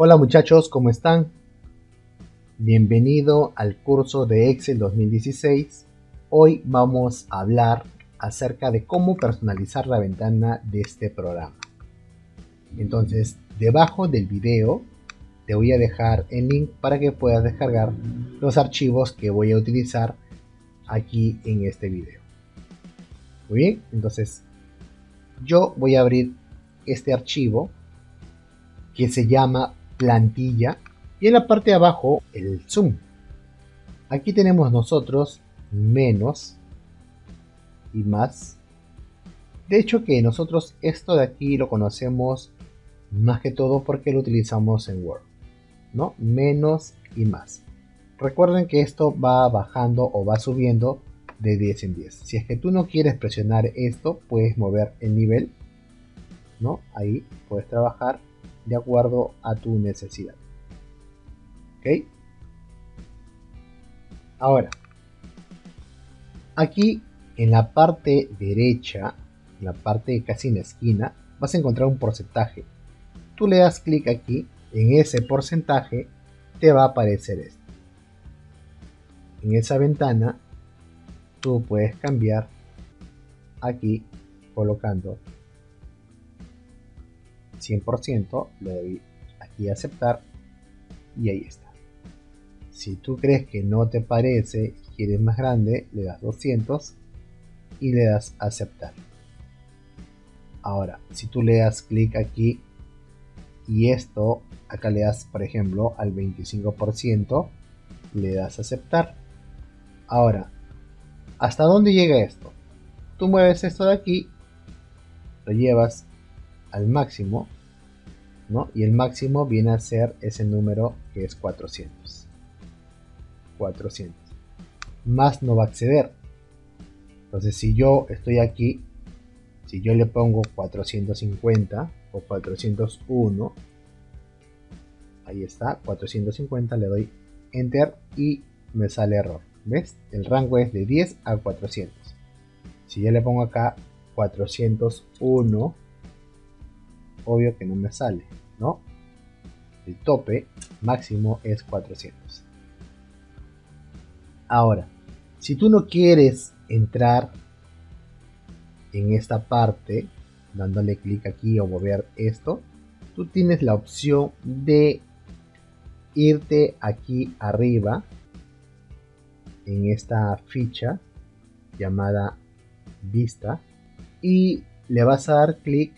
Hola muchachos, ¿cómo están? Bienvenido al curso de Excel 2016. Hoy vamos a hablar acerca de cómo personalizar la ventana de este programa. Entonces, debajo del video te voy a dejar el link para que puedas descargar los archivos que voy a utilizar aquí en este video. Muy bien, entonces yo voy a abrir este archivo que se llama plantilla y en la parte de abajo el zoom. Aquí tenemos nosotros menos y más. De hecho que nosotros esto de aquí lo conocemos más que todo porque lo utilizamos en Word, ¿no? Menos y más. Recuerden que esto va bajando o va subiendo de 10 en 10. Si es que tú no quieres presionar esto, puedes mover el nivel, ¿no? Ahí puedes trabajar de acuerdo a tu necesidad. ¿Ok? Ahora, aquí en la parte derecha, en la parte casi en la esquina, vas a encontrar un porcentaje. Tú le das clic aquí, en ese porcentaje te va a aparecer esto. En esa ventana, tú puedes cambiar aquí colocando 100%, le doy aquí a aceptar y ahí está. Si tú crees que no te parece y quieres más grande, le das 200 y le das a aceptar. Ahora, si tú le das clic aquí y esto, acá le das por ejemplo al 25%, le das a aceptar. Ahora, ¿hasta dónde llega esto? Tú mueves esto de aquí, lo llevas al máximo, ¿no? Y el máximo viene a ser ese número que es 400. 400. Más no va a acceder. Entonces si yo estoy aquí, si yo le pongo 450 o 401, ahí está, 450, le doy enter y me sale error. ¿Ves? El rango es de 10 a 400. Si yo le pongo acá 401, obvio que no me sale, ¿no? El tope máximo es 400. Ahora, si tú no quieres entrar en esta parte, dándole clic aquí o mover esto, tú tienes la opción de irte aquí arriba en esta ficha llamada vista y le vas a dar clic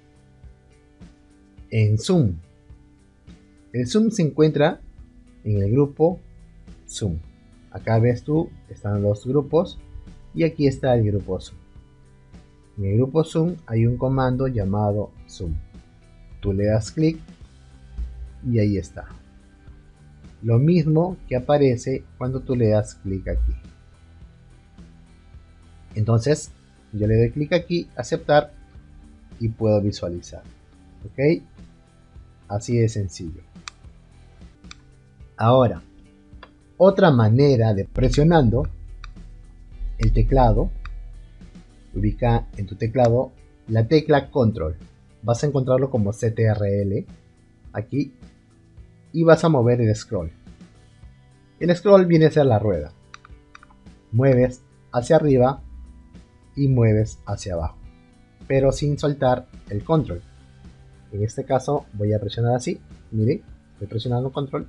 en zoom. El zoom se encuentra en el grupo zoom. Acá ves tú, están los grupos y aquí está el grupo zoom. En el grupo zoom hay un comando llamado zoom. Tú le das clic y ahí está. Lo mismo que aparece cuando tú le das clic aquí. Entonces yo le doy clic aquí, aceptar y puedo visualizar. ¿Ok? Así de sencillo. Ahora, otra manera de presionando el teclado, ubica en tu teclado la tecla control. Vas a encontrarlo como CTRL aquí y vas a mover el scroll. El scroll viene a ser la rueda. Mueves hacia arriba y mueves hacia abajo, pero sin soltar el control. En este caso voy a presionar así. Mire, estoy presionando control.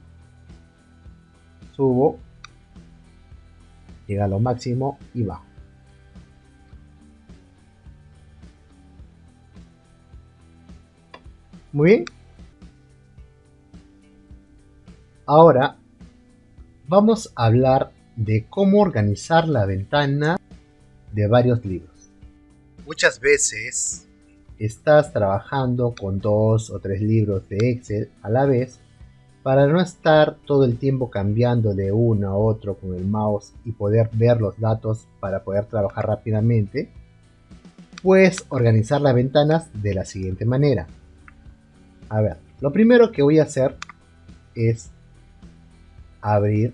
Subo, llega a lo máximo y bajo. Muy bien. Ahora vamos a hablar de cómo organizar la ventana de varios libros. Muchas veces estás trabajando con 2 o 3 libros de Excel a la vez para no estar todo el tiempo cambiando de uno a otro con el mouse y poder ver los datos para poder trabajar rápidamente. Puedes organizar las ventanas de la siguiente manera. A ver, lo primero que voy a hacer es abrir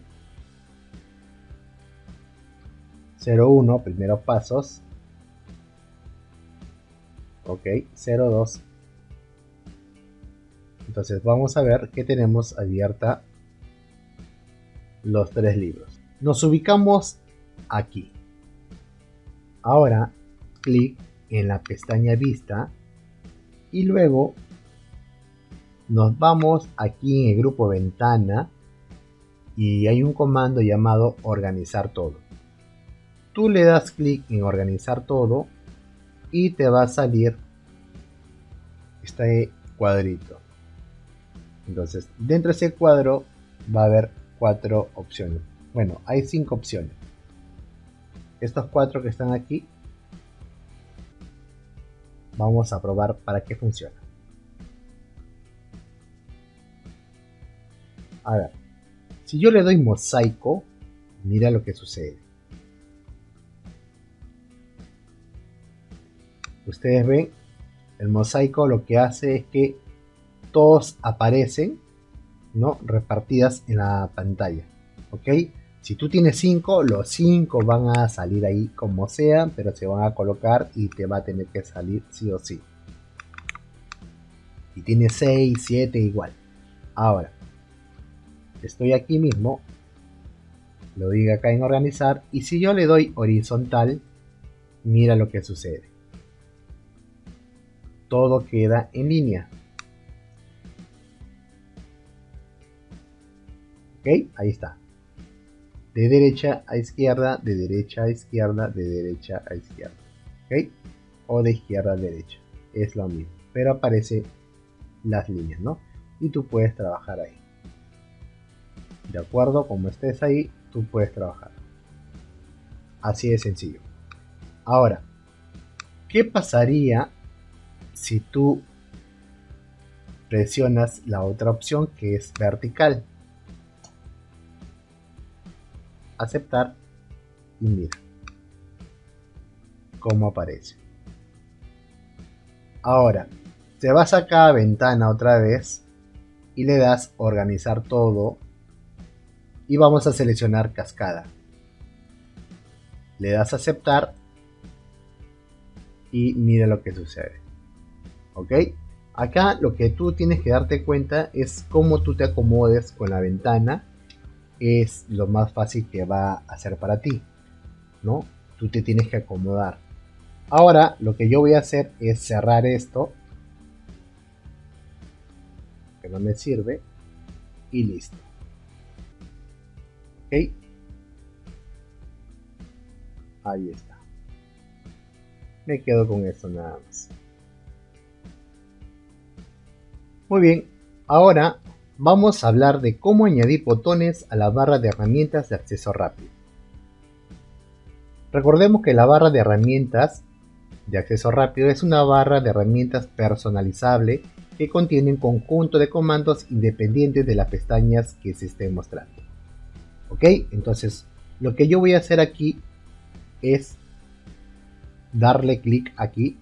01, primeros pasos. Ok, 02, Entonces vamos a ver que tenemos abierta los 3 libros. Nos ubicamos aquí. Ahora clic en la pestaña vista y luego nos vamos aquí en el grupo ventana y hay un comando llamado organizar todo. Tú le das clic en organizar todo y te va a salir este cuadrito. Entonces dentro de ese cuadro va a haber 4 opciones. Bueno, hay 5 opciones. Estos 4 que están aquí vamos a probar para qué funciona. A ver, si yo le doy mosaico, mira lo que sucede. Ustedes ven, el mosaico lo que hace es que todos aparecen, ¿no?, repartidas en la pantalla. ¿Ok? Si tú tienes 5, los 5 van a salir ahí como sean, pero se van a colocar y te va a tener que salir sí o sí. Si tienes 6, 7, igual. Ahora, estoy aquí mismo, lo digo acá en organizar, y si yo le doy horizontal, mira lo que sucede. Todo queda en línea. ¿Ok? Ahí está. De derecha a izquierda, de derecha a izquierda, de derecha a izquierda. ¿Ok? O de izquierda a derecha. Es lo mismo. Pero aparece las líneas, ¿no? Y tú puedes trabajar ahí. De acuerdo, como estés ahí, tú puedes trabajar. Así de sencillo. Ahora, ¿qué pasaría si tú presionas la otra opción que es vertical? Aceptar y mira cómo aparece. Ahora, te vas a cada ventana otra vez y le das organizar todo y vamos a seleccionar cascada. Le das aceptar y mira lo que sucede. ¿Ok? Acá lo que tú tienes que darte cuenta es cómo tú te acomodes con la ventana. Es lo más fácil que va a ser para ti, ¿no? Tú te tienes que acomodar. Ahora lo que yo voy a hacer es cerrar esto, que no me sirve, y listo. ¿Ok? Ahí está. Me quedo con esto nada más. Muy bien, ahora vamos a hablar de cómo añadir botones a la barra de herramientas de acceso rápido. Recordemos que la barra de herramientas de acceso rápido es una barra de herramientas personalizable que contiene un conjunto de comandos independientes de las pestañas que se estén mostrando. ¿Ok? Entonces, lo que yo voy a hacer aquí es darle clic aquí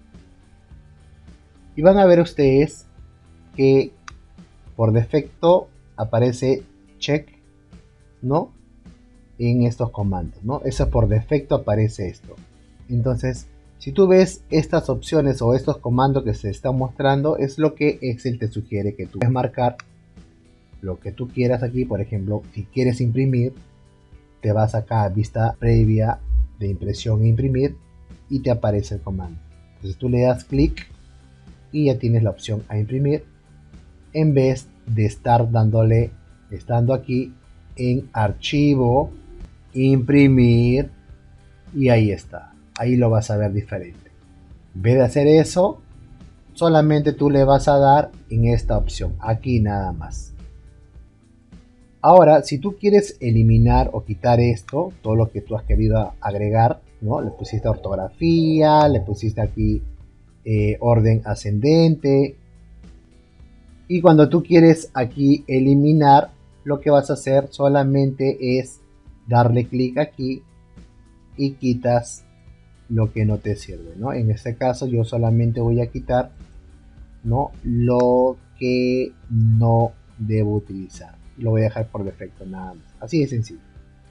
y van a ver ustedes que por defecto aparece check, ¿no?, en estos comandos, ¿no? Eso por defecto aparece esto. Entonces, si tú ves estas opciones o estos comandos que se están mostrando, es lo que Excel te sugiere que tú puedes marcar lo que tú quieras aquí. Por ejemplo, si quieres imprimir, te vas acá a vista previa de impresión e imprimir y te aparece el comando. Entonces tú le das clic y ya tienes la opción a imprimir, en vez de estar estando aquí en archivo, imprimir, y ahí está. Ahí lo vas a ver diferente. En vez de hacer eso, solamente tú le vas a dar en esta opción, aquí nada más. Ahora, si tú quieres eliminar o quitar esto, todo lo que tú has querido agregar, ¿no? Le pusiste ortografía, le pusiste aquí orden ascendente. Y cuando tú quieres aquí eliminar, lo que vas a hacer solamente es darle clic aquí y quitas lo que no te sirve, ¿no? En este caso yo solamente voy a quitar, ¿no?, lo que no debo utilizar. Lo voy a dejar por defecto nada más. Así de sencillo.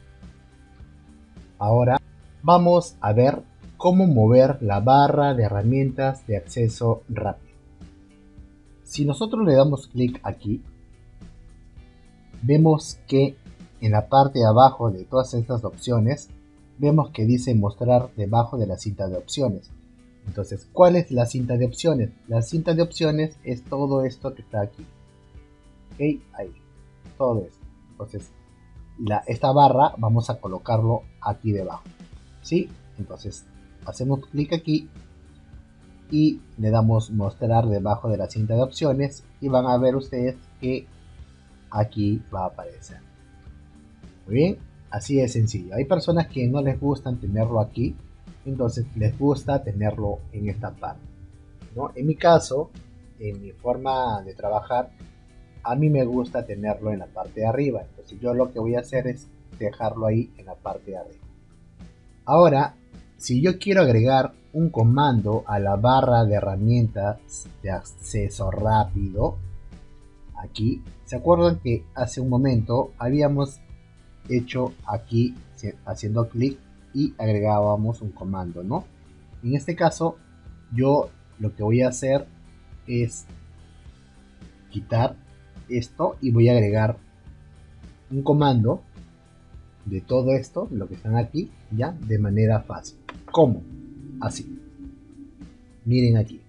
Ahora vamos a ver cómo mover la barra de herramientas de acceso rápido. Si nosotros le damos clic aquí, vemos que en la parte de abajo de todas estas opciones, vemos que dice mostrar debajo de la cinta de opciones. Entonces, ¿cuál es la cinta de opciones? La cinta de opciones es todo esto que está aquí. ¿Ok? Ahí. Todo esto. Entonces, esta barra vamos a colocarlo aquí debajo. ¿Sí? Entonces, hacemos clic aquí y le damos mostrar debajo de la cinta de opciones y van a ver ustedes que aquí va a aparecer. Muy bien, así de sencillo. Hay personas que no les gustan tenerlo aquí, entonces les gusta tenerlo en esta parte, ¿no? En mi caso, en mi forma de trabajar, a mí me gusta tenerlo en la parte de arriba, entonces yo lo que voy a hacer es dejarlo ahí en la parte de arriba. Ahora, si yo quiero agregar un comando a la barra de herramientas de acceso rápido, aquí, ¿se acuerdan que hace un momento habíamos hecho aquí haciendo clic y agregábamos un comando, ¿no? En este caso, yo lo que voy a hacer es quitar esto y voy a agregar un comando de todo esto, lo que están aquí, ya de manera fácil. ¿Cómo? Así. Miren aquí.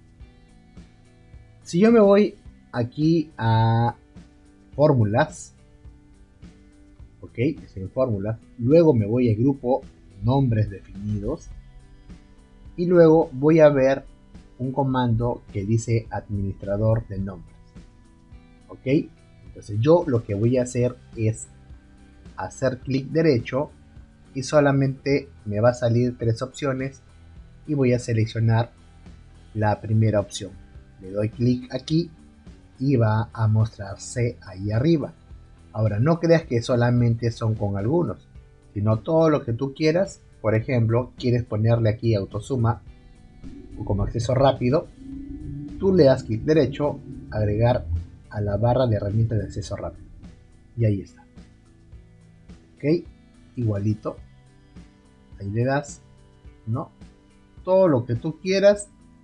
Si yo me voy aquí a fórmulas, ok, estoy en fórmulas, luego me voy al grupo nombres definidos y luego voy a ver un comando que dice administrador de nombres, ok. Entonces yo lo que voy a hacer es hacer clic derecho y solamente me va a salir tres opciones y voy a seleccionar la primera opción. Le doy clic aquí y va a mostrarse ahí arriba. Ahora, no creas que solamente son con algunos, sino todo lo que tú quieras. Por ejemplo, quieres ponerle aquí autosuma o como acceso rápido, tú le das clic derecho, agregar a la barra de herramientas de acceso rápido. Y ahí está. Ok, igualito. Ahí le das, ¿no? Todo lo que tú quieras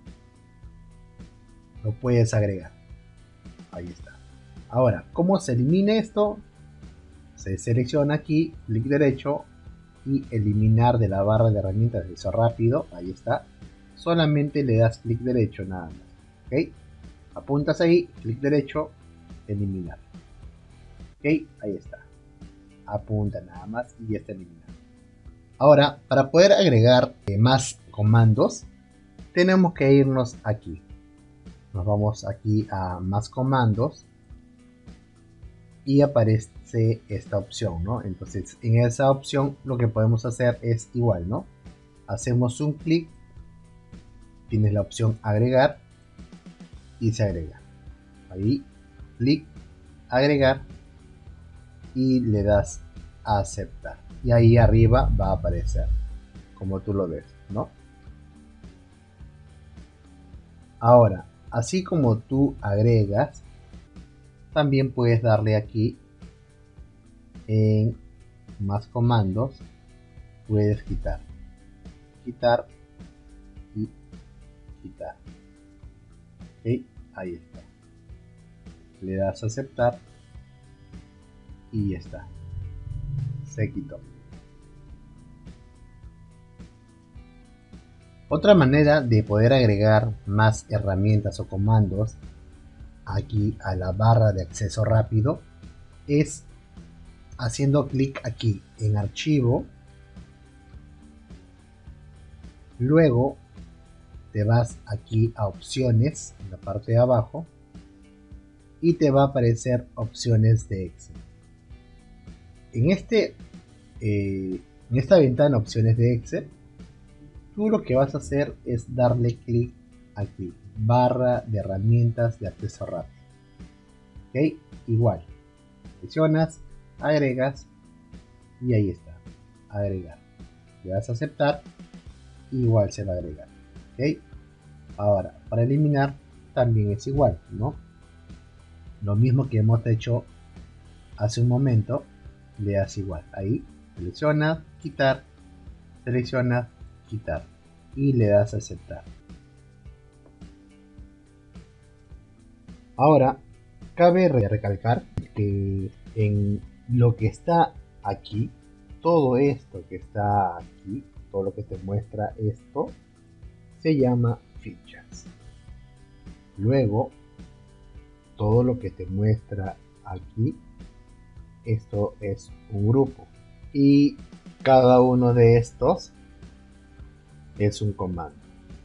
lo puedes agregar. Ahí está. Ahora, ¿cómo se elimina esto? Se selecciona aquí, clic derecho y eliminar de la barra de herramientas de acceso rápido. Ahí está. Solamente le das clic derecho nada más. ¿Ok? Apuntas ahí, clic derecho, eliminar. ¿Ok? Ahí está. Apunta nada más y ya está eliminado. Ahora, para poder agregar más comandos, tenemos que irnos aquí. Nos vamos aquí a más comandos y aparece esta opción, ¿no? Entonces, en esa opción lo que podemos hacer es igual, ¿no? Hacemos un clic, tienes la opción agregar y se agrega. Ahí, clic, agregar y le das a aceptar. Y ahí arriba va a aparecer, como tú lo ves, ¿no? Ahora, así como tú agregas, también puedes darle aquí en más comandos, puedes quitar y quitar. Ok, ahí está. Le das a aceptar y ya está. Se quitó. Otra manera de poder agregar más herramientas o comandos aquí a la barra de acceso rápido es haciendo clic aquí en archivo, luego te vas aquí a opciones en la parte de abajo y te va a aparecer opciones de Excel. En esta ventana opciones de Excel, tú lo que vas a hacer es darle clic aquí, barra de herramientas de acceso rápido. Ok, igual, seleccionas, agregas y ahí está, agregar. Le das a aceptar, igual se va a agregar. Ok, ahora para eliminar también es igual, ¿no? Lo mismo que hemos hecho hace un momento, le das igual. Ahí seleccionas, quitar, seleccionas, quitar y le das a aceptar. Ahora, cabe recalcar que en lo que está aquí, todo esto que está aquí, todo lo que te muestra esto, se llama fichas. Luego, todo lo que te muestra aquí, esto es un grupo. Y cada uno de estos es un comando.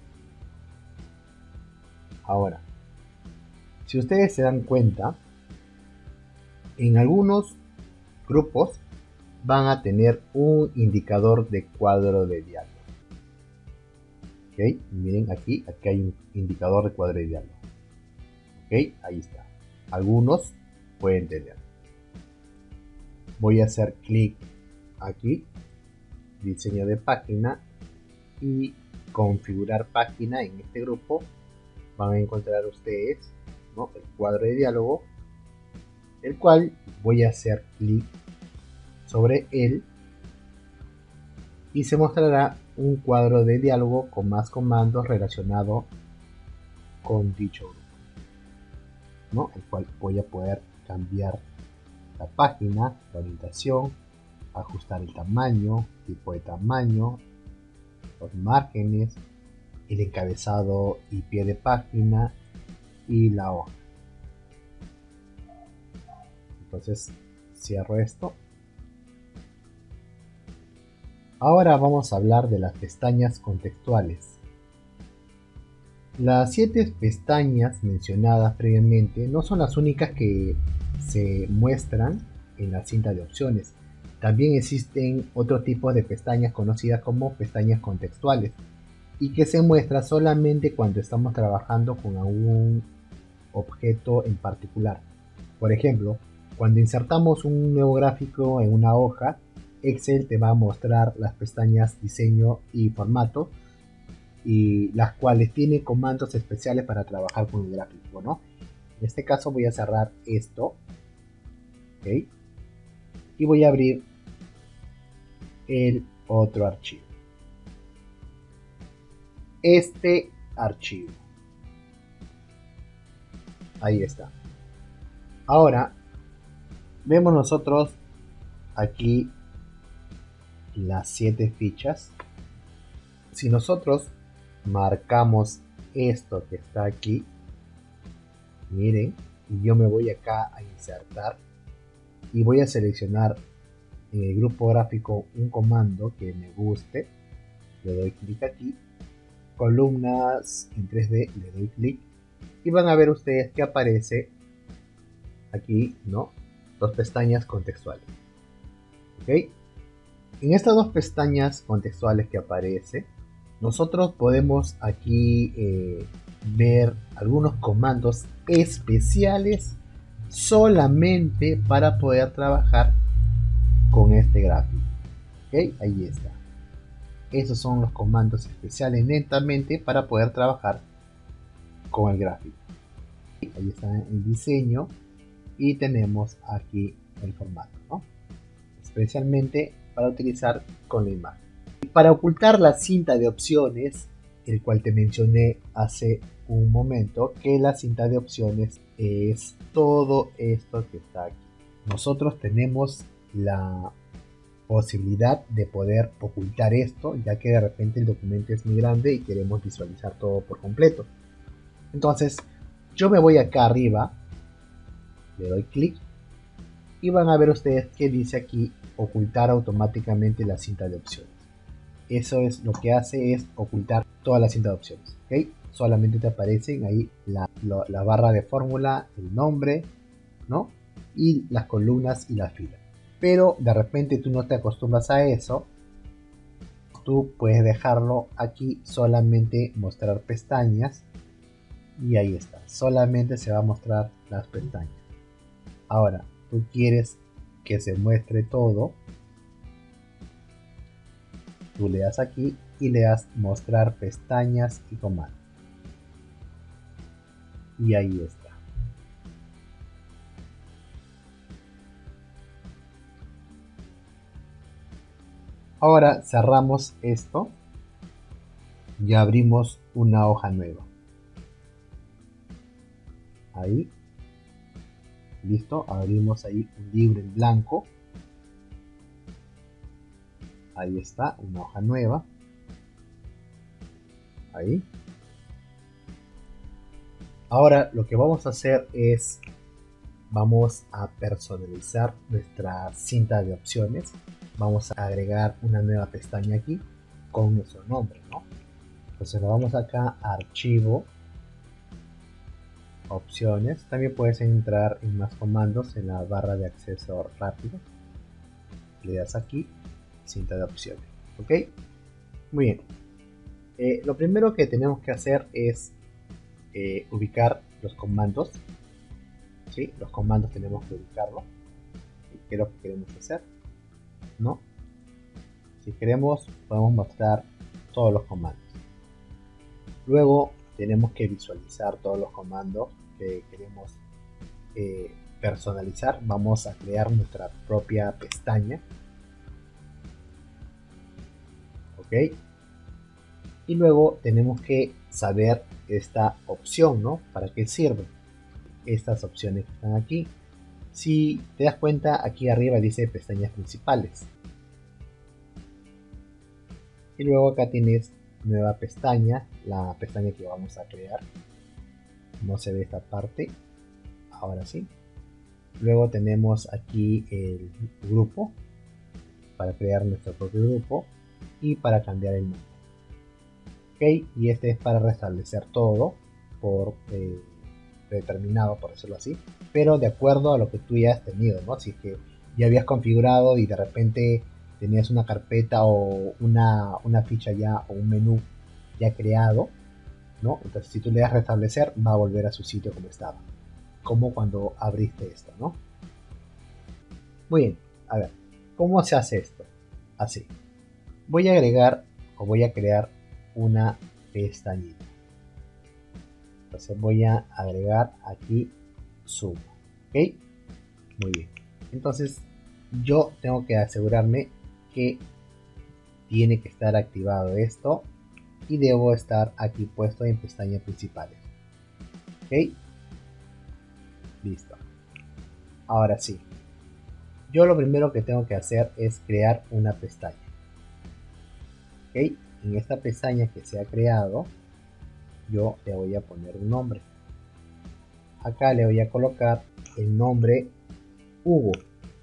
Ahora, si ustedes se dan cuenta, en algunos grupos van a tener un indicador de cuadro de diálogo. ¿Ok? Miren aquí hay un indicador de cuadro de diálogo. ¿Ok? Ahí está. Algunos pueden tener. Voy a hacer clic aquí, diseño de página y configurar página. En este grupo van a encontrar ustedes, ¿no?, el cuadro de diálogo, el cual voy a hacer clic sobre él y se mostrará un cuadro de diálogo con más comandos relacionados con dicho grupo, ¿no?, el cual voy a poder cambiar la página, la orientación, ajustar el tamaño, tipo de tamaño, los márgenes, el encabezado y pie de página y la hoja. Entonces cierro esto. Ahora vamos a hablar de las pestañas contextuales. Las 7 pestañas mencionadas previamente no son las únicas que se muestran en la cinta de opciones. También existen otro tipo de pestañas conocidas como pestañas contextuales y que se muestra solamente cuando estamos trabajando con algún objeto en particular. Por ejemplo, cuando insertamos un nuevo gráfico en una hoja, Excel te va a mostrar las pestañas diseño y formato, y las cuales tiene comandos especiales para trabajar con el gráfico, ¿no? En este caso voy a cerrar esto, ¿ok? Y voy a abrir el otro archivo. Este archivo. Ahí está. Ahora, vemos nosotros aquí las 7 fichas. Si nosotros marcamos esto que está aquí, miren, y yo me voy acá a insertar y voy a seleccionar en el grupo gráfico un comando que me guste, le doy clic aquí, columnas en 3D, le doy clic y van a ver ustedes que aparece aquí, ¿no?, 2 pestañas contextuales. ¿Ok? En estas 2 pestañas contextuales que aparece, nosotros podemos aquí ver algunos comandos especiales solamente para poder trabajar con este gráfico. ¿Ok? Ahí está. Esos son los comandos especiales netamente para poder trabajar con el gráfico. Ahí está el diseño y tenemos aquí el formato, ¿no?, especialmente para utilizar con la imagen. Para ocultar la cinta de opciones, el cual te mencioné hace un momento, que la cinta de opciones es todo esto que está aquí. Nosotros tenemos la posibilidad de poder ocultar esto, ya que de repente el documento es muy grande y queremos visualizar todo por completo. Entonces yo me voy acá arriba, le doy clic y van a ver ustedes que dice aquí ocultar automáticamente la cinta de opciones. Eso es lo que hace, es ocultar toda la cinta de opciones, ¿ok? Solamente te aparecen ahí la barra de fórmula, el nombre, ¿no?, y las columnas y las filas. Pero de repente tú no te acostumbras a eso, tú puedes dejarlo aquí, solamente mostrar pestañas, y ahí está, solamente se va a mostrar las pestañas. Ahora, tú quieres que se muestre todo, tú le das aquí y le das mostrar pestañas y comandos, y ahí está. Ahora cerramos esto y abrimos una hoja nueva. Ahí Listo, abrimos ahí un libro en blanco. Ahí está, una hoja nueva. Ahí. Ahora lo que vamos a hacer es, vamos a personalizar nuestra cinta de opciones. Vamos a agregar una nueva pestaña aquí con nuestro nombre, ¿no? Entonces nos vamos acá a archivo, opciones. También puedes entrar en más comandos en la barra de acceso rápido. Le das aquí, cinta de opciones. ¿Ok? Muy bien. Lo primero que tenemos que hacer es ubicar los comandos. ¿Sí? Los comandos tenemos que ubicarlos. ¿Qué es lo que queremos hacer? ¿No? Si queremos, podemos mostrar todos los comandos. Luego tenemos que visualizar todos los comandos que queremos personalizar. Vamos a crear nuestra propia pestaña. ¿Ok? Y luego tenemos que saber esta opción, ¿no? ¿Para qué sirve? Estas opciones que están aquí. Si te das cuenta, aquí arriba dice pestañas principales. Y luego acá tienes nueva pestaña, la pestaña que vamos a crear. No se ve esta parte. Ahora sí. Luego tenemos aquí el grupo para crear nuestro propio grupo y para cambiar el nombre. Ok, y este es para restablecer todo por predeterminado, por decirlo así, pero de acuerdo a lo que tú ya has tenido, ¿no? Si es que ya habías configurado y de repente tenías una carpeta o una ficha ya o un menú ya creado, ¿no? Entonces si tú le das restablecer va a volver a su sitio como estaba, como cuando abriste esto, ¿no? Muy bien, a ver, ¿cómo se hace esto? Así, voy a agregar o voy a crear una pestañita. Entonces voy a agregar aquí Zoom. ¿Ok? Muy bien. Entonces yo tengo que asegurarme que tiene que estar activado esto y debo estar aquí puesto en pestañas principales. ¿Ok? Listo. Ahora sí. Yo lo primero que tengo que hacer es crear una pestaña. ¿Ok? En esta pestaña que se ha creado, yo le voy a poner un nombre. Acá le voy a colocar el nombre Hugo.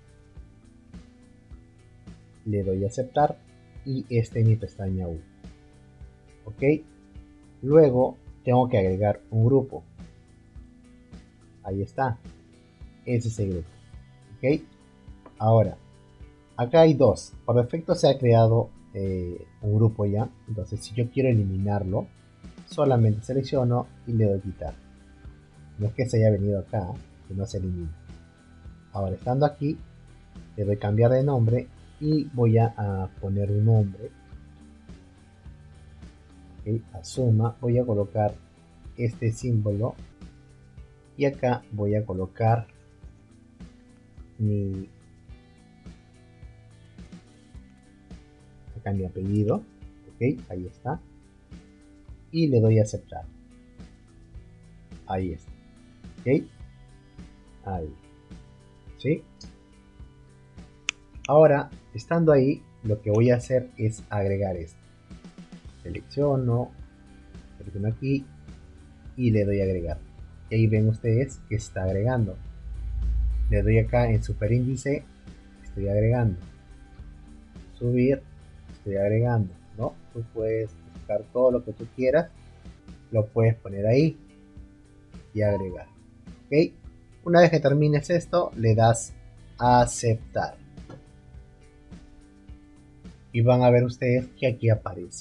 Le doy a aceptar y este es mi pestaña Hugo. Ok. Luego tengo que agregar un grupo. Ahí está. Ese es el grupo. Ok. Ahora, acá hay dos. Por defecto se ha creado un grupo ya. Entonces si yo quiero eliminarlo, solamente selecciono y le doy quitar. No es que se haya venido acá, que no se elimina. Ahora estando aquí, le doy cambiar de nombre y voy a poner un nombre. Okay, a suma voy a colocar este símbolo y acá voy a colocar mi apellido. Ok, ahí está. Y le doy a aceptar. Ahí está. Ok, ahí. ¿Sí? Ahora, estando ahí, lo que voy a hacer es agregar esto. Selecciono aquí y le doy a agregar. Y ahí ven ustedes que está agregando. Le doy acá en superíndice, estoy agregando. Subir, estoy agregando, ¿no? Tú puedes buscar todo lo que tú quieras, lo puedes poner ahí y agregar. ¿Ok? Una vez que termines esto, le das a aceptar. Y van a ver ustedes que aquí aparece.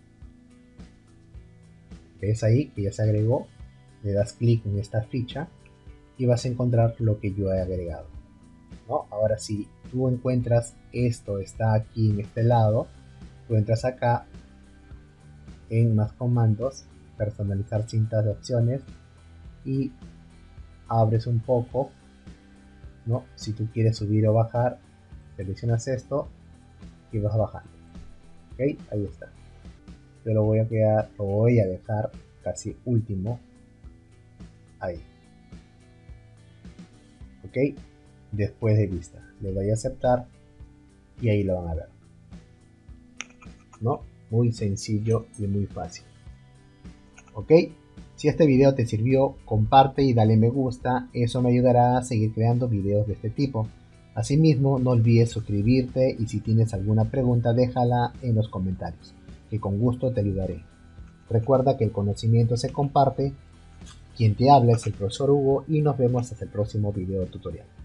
¿Ves ahí que ya se agregó? Le das clic en esta ficha y vas a encontrar lo que yo he agregado, ¿no? Ahora si tú encuentras esto está aquí en este lado, tú entras acá en más comandos, personalizar cintas de opciones y abres un poco, ¿no? Si tú quieres subir o bajar, seleccionas esto y vas bajando. Ok, ahí está. Yo lo voy a dejar casi último ahí. ok, después de vista. Le doy a aceptar y ahí lo van a ver, ¿no? Muy sencillo y muy fácil. Ok, si este video te sirvió, comparte y dale me gusta, eso me ayudará a seguir creando videos de este tipo. Asimismo, no olvides suscribirte y si tienes alguna pregunta déjala en los comentarios, que con gusto te ayudaré. Recuerda que el conocimiento se comparte. Quien te habla es el profesor Hugo y nos vemos hasta el próximo video tutorial.